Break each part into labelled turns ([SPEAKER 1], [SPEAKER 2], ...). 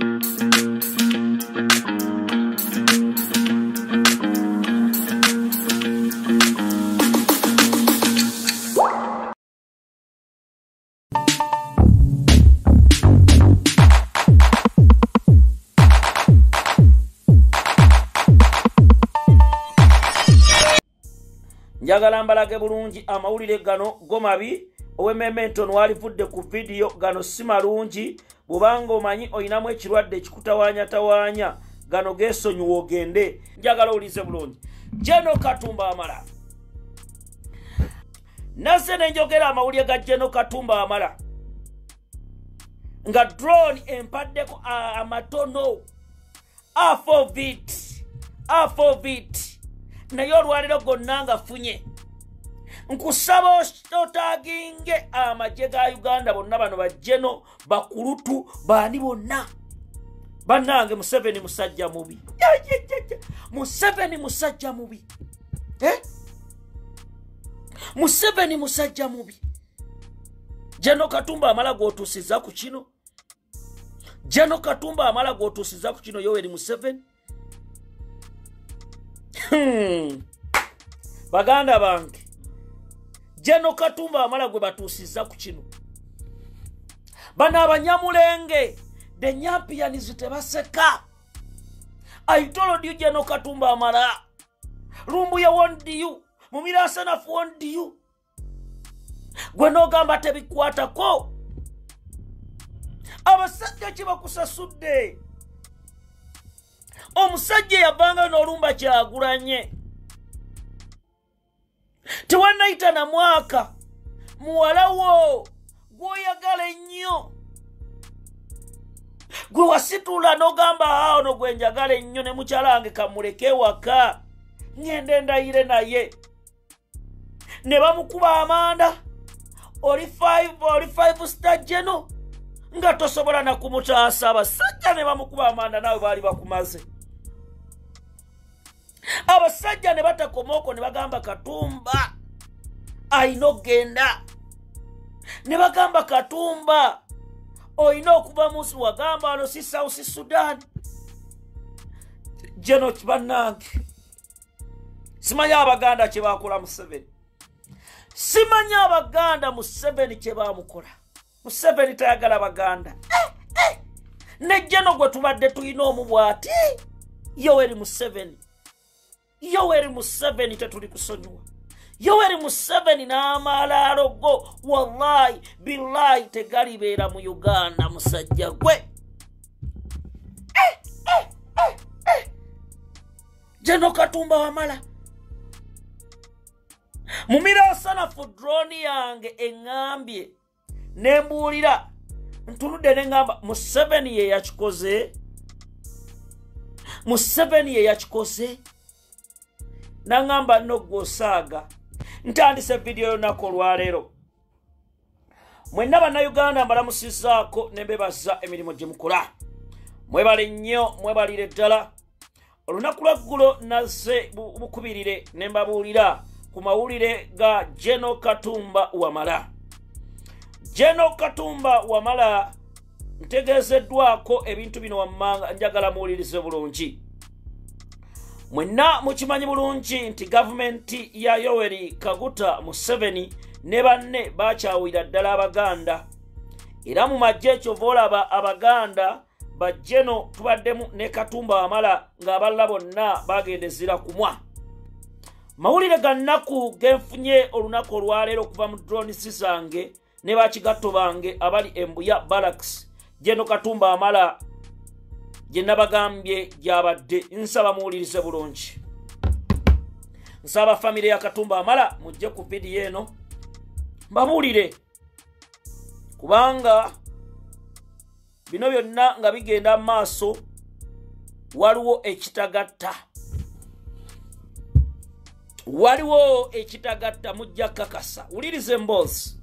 [SPEAKER 1] Njagala mbalage bulungi amawulire gano gomabi ow'Emmenton walivudde ku video gano si malungi bubanga omanyi oyinamu ekirwadde ekikutawaanya gano geesonyiwa ogende. Njagala olize bulungi General Katumba Wamala naze nenjogera amawulire ga General Katumba Wamala nga drone empaddeko amatono afovit naye olwaliro gonna nga funye nkusaba otaginge amagye ga Uganda bonna bano bajjeno bakulutu baani bonna bannange Museveni musajja mubi Museveni musajja mubi Museveni musajja mubi General Katumba Wamala gwotuusiza ku kino General Katumba Wamala gwotuusiza ku kino Yoweri Museveni baganda bange General Katumba Wamala gwe batuusiza ku kino bano abanyamulenge the Nyampians tebaseka. I told you General Katumba Wamala Lumbuye won't you Mumirasanafu won't you gwe nogamba tebikwatako abasajja kibakusasudde omusajja yavanga n'olumba kyagulanye tewanayita na mwaka muwalawo gwoyagala ennyo gwe wasitula n'ogamba ono gwe njagala ennyo ne mukyalange kamuleke waka ngende ndayire naye ne bamukuba amanda oli 5 star general nga tosobola na kumutaasa abasajja ne bamukuba amanda nawe baali bakumaze. Abasajja ne batakomoko ne bagamba Katumba ayino genda ne bagamba Katumba oyino okuba musi wagamba ano si South Sudan. Jeno kibannange simanya abaganda kye bakola Museveni, simanya abaganda Museveni kye bamukola. Museveni tayagala baganda ne jeno gwe tubadde tuyina omubwati Yoweri Museveni tetuli kusonyiwa. Yoweri Museveni n'amalaalo go wallahi billahi tegalibeera mu Uganda musajja gwe. General Katumba Wamala mumira osanafu drone yange engambye nembuulira ntunudde nengamba Museveni ye yakikoze nangamba no gwosaaga ntandise video yonako olwaleero mwenna bannayuganda mbalamusizaako nembebaza emirimu gye mukola mwebale nnyo mwebalire ddala. Olunaku lweggulo nazze bukubirire ne mbabuulira ku mawulire ga General Katumba Wamala. General Katumba Wamala ntegeezeddwako ebintu bino wammanga njagala muwulirize bulungi. Mwenna mukimanyi bulungi nti gavumenti ya Yoweri Kaguta Museveni ne banne bakyawira ddala Abaganda era mu magye kyova olaba Abaganda bajjeno tubaddemu ne Katumba Wamala ng'abalala bonna bagendezera kumwa. Mawulire ga nnaku genfunye olunaku olwaleero okuva mu drones zange ne bakigatto bange abali Embuya Barracks. General Katumba Wamala gye nabagambye gyabadde nsaba muwulirize bulungi. Nsaba famire ya Katumba Wamala mujje ku video eno mbabuulire kubanga bino byonna nga bigenda maaso waliwo ekitagatta mujja kakasa. Wulirize mboozi.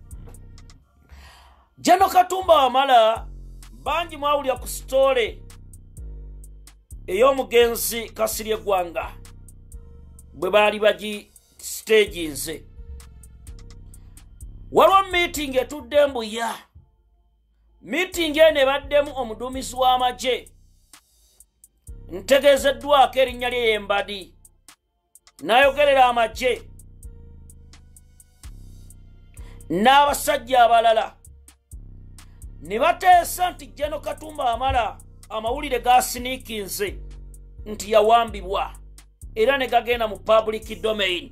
[SPEAKER 1] General Katumba Wamala bangi mwawulira ku story ey'omugenzi Kasirye Gwanga bwe baali bagi stage nze. Waliwo meeting etudde Mbuya meeting ene baddemu omuduumizi w'amagye ntegeezeddwako erinnya lye Yembadi n'ayogerera amagye n'abasajja abalala ne bateesa nti General Katumba Wamala amawulire gasiniikinze nti yawambibwa era ne gagenda mu public domain.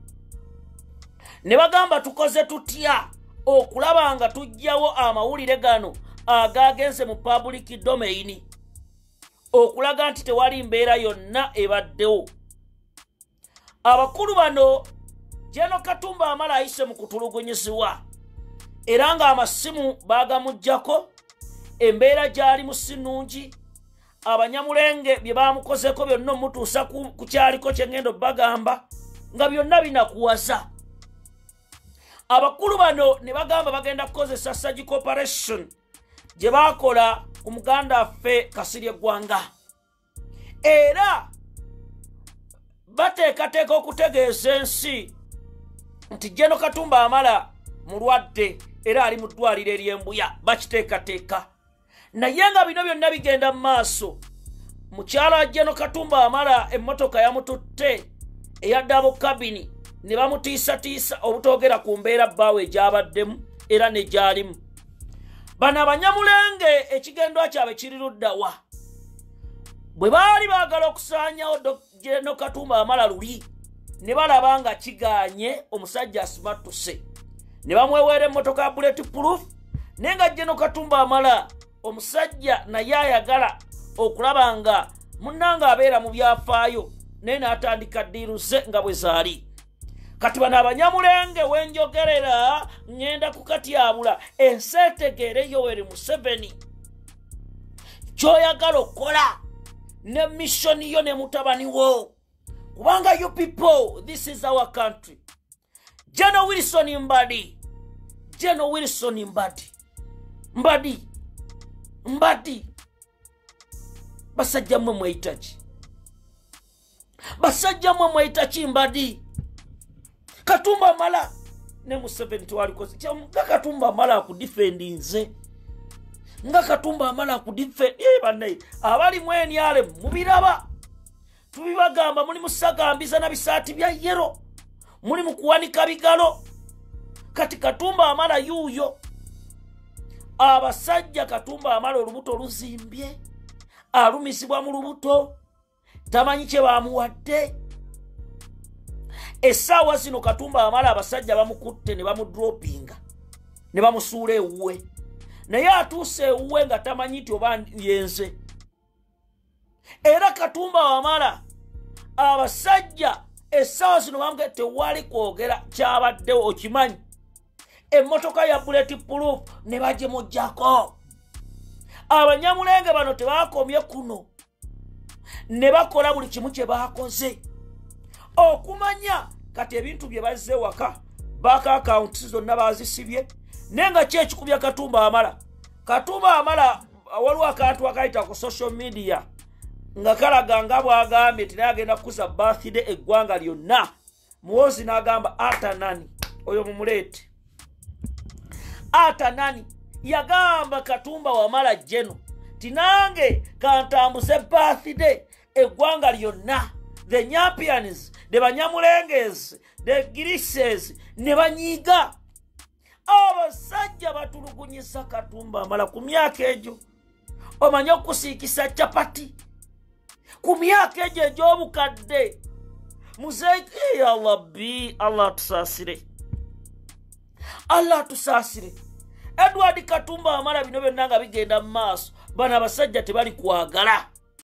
[SPEAKER 1] Ne bagamba tukoze tutya okulaba nga tujjawo amawulire gano agagenze mu public domain okulaga nti tewali mbeera yonna ebaddewo. Abakulu bano General Katumba Wamala ayise mu kutulugunyizibwa era nga amasimu bagamuggyako, embeera gyali mu sinungi, abanyamulenge bye bamukozeko byonna omutuusa ku kyaliko kye ngendo bagamba nga byonna binakuwaza. Abakulu bano ne bagamba bagenda kukozesa surgical operation gye bakola ku muganda waffe Kasirye Gwanga, era bateekateeka okutegeeza ensi nti General Katumba Wamala mulwadde era ali mu ddwaliro ery'Embuya, bakiteekateeka. Naye nga bino byonna bigenda mu maaso, mukyala wa General Katumba Wamala emmotoka yamututte eya double cabin ne bamutiisatiisa obutogera ku mbeera bbaawe gy'abaddemu era ne gy'alimu. Bano abanyamulenge ekigendwa kyabwe kiri luddawa. Bwe baali baagala okusaanyawo General Katumba Wamala luli ne balaba nga kigaanye omusajja asimattuse ne bamweweera emmotoka ya bulletproof, naye nga General Katumba Wamala omusajja naye ayagala okulaba nga munnanga abeera mu byafaayo naye n'atandika ddiiru ze nga bwe zaali. Kati bano abanyamulenge wenjogerera ngenda kukatyabula ensi etegeere Yoweri Museveni ky'oyagala okukola ne missoni yo ne mutabani wo, kubanga you people, this is our country. General Wilson Mbadi, General Wilson Mbadi basajja mmwe mweyitaki, basajja mmwe mweyitaki Mbadi. Katumba Wamala ne Museveni tewalikoze nga Katumba Wamala akudifendinze, nga Katumba Wamala akudifendi banne abali mwenyale mubiraba tubibagamba. Muli musagambiza na bisaati bya yero, muli mukuwanika bigalo. Kati Katumba Wamala yuuyo abasajja Katumba Wamala olubuto luzimbye, alumizibwa mu lubuto, tamanyi kye bamuwadde. Essaawa zino Katumba Wamala abasajja bamukutte ne bamudropinga ne bamusuula ewuwe, naye atuuse ewuwe nga tamanyi nti oba yenze. Era Katumba Wamala abasajja essaawa zino bamugamba tewali kwogera kyabaddewo, okimanyi. Emmotoka ya bulletproof ne bagimuggyako. Abanyamulenge bano tebakomye kuno, ne bakola buli kimu kye baakoze okumanya kati ebintu bye bazze waka baka accounts zonna bazisibye. Nenga kyekikubya Katumba Wamala. Katumba Wamala waliwo akantu akayita ku social media nga kalaga nga bwagambye tinaye agenda kukuza birthday eggwanga lyonna. Muwozi n'agamba ata nani oyo mumuleete, ata nani yagamba Katumba Wamala jeno tinange kantambuze birthday eggwanga lyonna. The Nyapians, the Banyamulenges, the Grises, ne banyiga. Abasajja batulugunyisa Katumba Wamala ku myaka egyo. Omanyi okusiikisa chapati ku myaka egyo egy'obukadde. Muzeeki Allah tusaasire, Allah tusaasire. Edward Katumba Wamala bino byonna nga bigenda mu maaso, bano abasajja tebali kwagala.